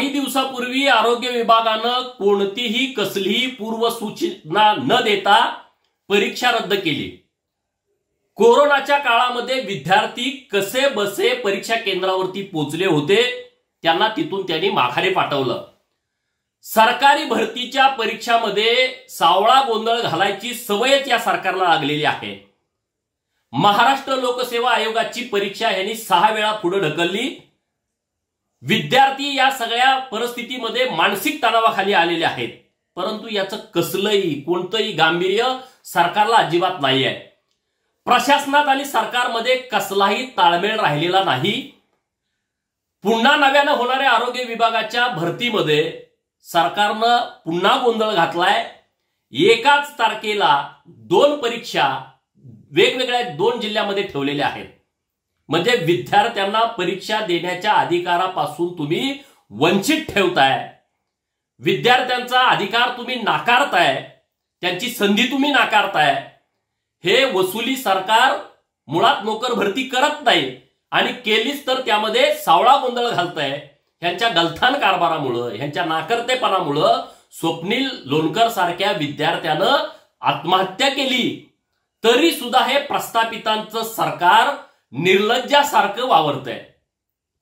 काही दिवसापूर्वी आरोग्य विभागानं कोणतीही कसलीही पूर्वसूचना न देता परीक्षा रद्द केली। कोरोनाच्या काळामध्ये विद्यार्थी कसे बसे परीक्षा केंद्रावरती पोहोचले होते, त्यांना तिथून त्यांनी माघारी पाठवलं। सरकारी भरतीच्या परीक्षामध्ये सावळा गोंधळ घालायची सवयच या सरकारला लागलेली आहे। महाराष्ट्र लोकसेवा आयोगाची परीक्षा यांनी 6 वेळा पुढे ढकलली। विद्यार्थी या सगळ्या परिस्थितीमध्ये मानसिक तणावाखाली आलेले आहेत, परंतु याचं कसलंही कोणतंही गांभीर्य सरकारला अजिबात नाही आहे। प्रशासनात आणि सरकारमध्ये कसलाही ताळमेळ राहिलेला नाही। पुन्हा नव्यानं होणाऱ्या आरोग्य विभागाच्या भरतीमध्ये सरकारनं पुन्हा गोंधळ घातलाय। एकाच तारखेला 2 परीक्षा वेगवेगळ्या 2 जिल्ह्यामध्ये ठेवलेल्या आहेत, म्हणजे विद्यार्थ्यांना परीक्षा देण्याच्या अधिकारापासून तुम्ही वंचित ठेवताय। विद्यार्थ्यांचा अधिकार तुम्ही नाकारताय, त्यांची संधी तुम्ही नाकारताय। हे वसुली सरकार मुळात नोकर भरती करत नाही आणि केलीच तर त्यामध्ये सावळा गोंधळ घालताय। ह्यांच्या गलथान कारभारामुळे, ह्यांच्या नाकर्तेपणामुळे स्वप्नील लोणकर सारख्या विद्यार्थ्यानं आत्महत्या केली, तरी सुद्धा हे प्रस्थापितांचं सरकार निर्लज्जासारखं वावरतंय।